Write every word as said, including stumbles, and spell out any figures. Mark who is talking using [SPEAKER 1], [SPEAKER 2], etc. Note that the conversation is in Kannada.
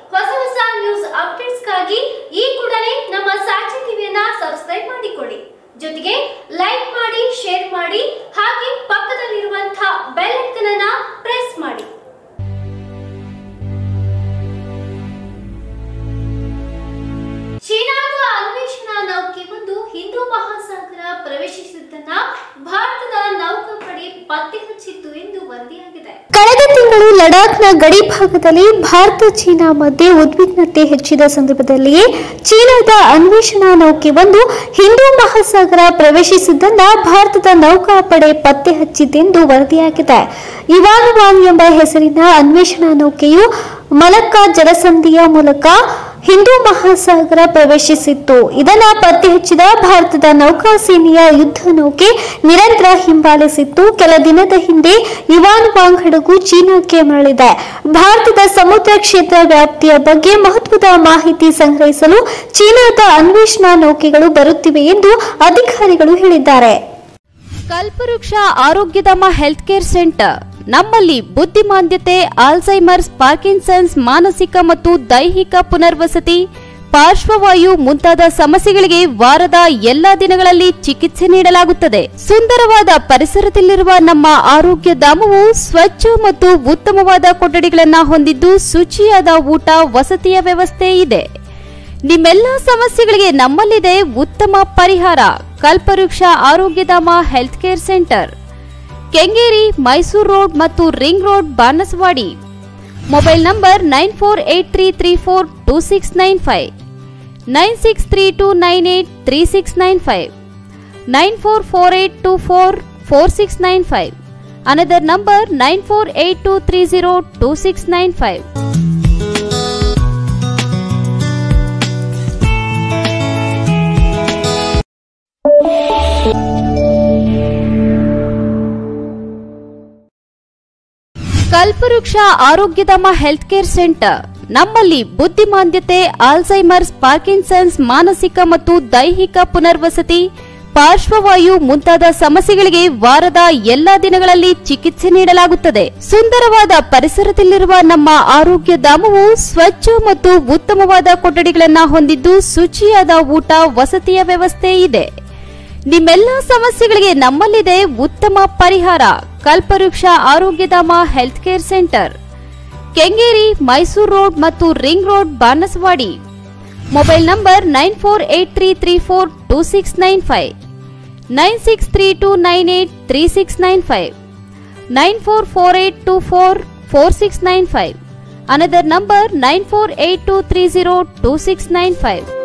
[SPEAKER 1] ಹೊಸ ಹೊಸ ನ್ಯೂಸ್ ಅಪ್ಡೇಟ್ಸ್ಗಾಗಿ ಈ ಕೂಡಲೇ ನಮ್ಮ ಸಾಕ್ಷಿ ಟಿವಿಯನ್ನ ಸಬ್ಸ್ಕ್ರೈಬ್ ಮಾಡಿಕೊಳ್ಳಿ. ಜೊತೆಗೆ ಲೈಕ್ ಮಾಡಿ, ಶೇರ್ ಮಾಡಿ, ಹಾಗೆ ಪಕ್ಕದಲ್ಲಿರುವಂತಹ ಬೆಲ್ ಐಕಾನ್ ಅನ್ನು ಪ್ರೆಸ್ ಮಾಡಿ. ಚೀನಾದ ಅನ್ವೇಷಣಾ ನೌಕೆ ಒಂದು ಹಿಂದೂ ಮಹಾಸಾಗರ ಪ್ರವೇಶಿಸಿದ್ದನ್ನ ಭಾರತದ ನೌಕಾಪಡೆ ಪತ್ತೆ ಹಚ್ಚಿತ್ತು ಎಂದು ವರದಿಯಾಗಿದೆ.
[SPEAKER 2] ಕಳೆದ ತಿಂಗಳು ಲಡಾಖ್ನ ಗಡಿ ಭಾಗದಲ್ಲಿ ಭಾರತ ಚೀನಾ ಮಧ್ಯೆ ಉದ್ವಿಗ್ನತೆ ಹೆಚ್ಚಿದ ಸಂದರ್ಭದಲ್ಲಿಯೇ ಚೀನಾದ ಅನ್ವೇಷಣಾ ನೌಕೆ ಒಂದು ಹಿಂದೂ ಮಹಾಸಾಗರ ಪ್ರವೇಶಿಸಿದ್ದನ್ನ ಭಾರತದ ನೌಕಾಪಡೆ ಪತ್ತೆ ಹಚ್ಚಿದ್ದೆಂದು ವರದಿಯಾಗಿದೆ. ಇವಾನ್ ವಾಂಗ್ ಎಂಬ ಹೆಸರಿನ ಅನ್ವೇಷಣಾ ನೌಕೆಯು ಮಲಕ್ಕಾ ಜಲಸಂಧಿಯ ಮೂಲಕ ಹಿಂದೂ ಮಹಾಸಾಗರ ಪ್ರವೇಶಿಸಿತ್ತು. ಇದನ್ನ ಪತ್ತೆ ಹಚ್ಚಿದ ಭಾರತದ ನೌಕಾ ಸೇನೆಯ ಯುದ್ಧ ನೌಕೆ ನಿರಂತರ ಹಿಂಬಾಲಿಸಿತ್ತು. ಕೆಲ ದಿನದ ಹಿಂದೆ ಇವಾನ್ ವಾಂಗ್ ಹಡಗು ಚೀನಾಕ್ಕೆ ಮರಳಿದೆ. ಭಾರತದ ಸಮುದ್ರ ಕ್ಷೇತ್ರ ವ್ಯಾಪ್ತಿಯ ಬಗ್ಗೆ ಮಹತ್ವದ ಮಾಹಿತಿ ಸಂಗ್ರಹಿಸಲು ಚೀನಾದ ಅನ್ವೇಷಣಾ ನೌಕೆಗಳು ಬರುತ್ತಿವೆ ಎಂದು ಅಧಿಕಾರಿಗಳು ಹೇಳಿದ್ದಾರೆ.
[SPEAKER 3] ಕಲ್ಪವೃಕ್ಷ ಆರೋಗ್ಯಧಾಮ ಹೆಲ್ತ್ ಕೇರ್ ಸೆಂಟರ್ ನಮ್ಮಲ್ಲಿ ಬುದ್ಧಿಮಾಂದ್ಯತೆ, ಆಲ್ಝೈಮರ್ಸ್, ಪಾರ್ಕಿನ್ಸನ್ಸ್, ಮಾನಸಿಕ ಮತ್ತು ದೈಹಿಕ ಪುನರ್ವಸತಿ, ಪಾರ್ಶ್ವವಾಯು ಮುಂತಾದ ಸಮಸ್ಯೆಗಳಿಗೆ ವಾರದ ಎಲ್ಲಾ ದಿನಗಳಲ್ಲಿ ಚಿಕಿತ್ಸೆ ನೀಡಲಾಗುತ್ತದೆ. ಸುಂದರವಾದ ಪರಿಸರದಲ್ಲಿರುವ ನಮ್ಮ ಆರೋಗ್ಯ ಧಾಮವು ಸ್ವಚ್ಛ ಮತ್ತು ಉತ್ತಮವಾದ ಕೊಠಡಿಗಳನ್ನು ಹೊಂದಿದ್ದು ಶುಚಿಯಾದ ಊಟ, ವಸತಿಯ ವ್ಯವಸ್ಥೆ ಇದೆ. ನಿಮ್ಮೆಲ್ಲ ಸಮಸ್ಯೆಗಳಿಗೆ ನಮ್ಮಲ್ಲಿದೆ ಉತ್ತಮ ಪರಿಹಾರ. Kalpavriksha Arogyadhama health care centre, Kengeri, Mysuru road ಮತ್ತು ring road, Banasavadi. Mobile number nine four eight three three four two six nine five, nine six three two nine eight three six nine five, nine four four eight two four four six nine five. Another number nine four eight two three zero two six nine five. Kalpavriksha Arogyadhama health care centre ನಮ್ಮಲ್ಲಿ ಬುದ್ಧಿಮಾಂದ್ಯತೆ, ಆಲ್ಝೈಮರ್ಸ್, ಪಾರ್ಕಿನ್ಸನ್ಸ್, ಮಾನಸಿಕ ಮತ್ತು ದೈಹಿಕ ಪುನರ್ವಸತಿ, ಪಾರ್ಶ್ವವಾಯು ಮುಂತಾದ ಸಮಸ್ಯೆಗಳಿಗೆ ವಾರದ ಎಲ್ಲಾ ದಿನಗಳಲ್ಲಿ ಚಿಕಿತ್ಸೆ ನೀಡಲಾಗುತ್ತದೆ. ಸುಂದರವಾದ ಪರಿಸರದಲ್ಲಿರುವ ನಮ್ಮ ಆರೋಗ್ಯ ಧಾಮವು ಸ್ವಚ್ಛ ಮತ್ತು ಉತ್ತಮವಾದ ಕೊಠಡಿಗಳನ್ನು ಹೊಂದಿದ್ದು ಶುಚಿಯಾದ ಊಟ, ವಸತಿಯ ವ್ಯವಸ್ಥೆ ಇದೆ. ನಿಮ್ಮೆಲ್ಲ ಸಮಸ್ಯೆಗಳಿಗೆ ನಮ್ಮಲ್ಲಿದೆ ಉತ್ತಮ ಪರಿಹಾರ. Kalpavriksha Arogyadhama health care centre, Kengeri, Mysuru road ಮತ್ತು ring road, Banasavadi. Mobile number nine four eight three three four two six nine five, nine six three two nine eight three six nine five, nine four four eight two four four six nine five. Another number nine four eight two three zero two six nine five.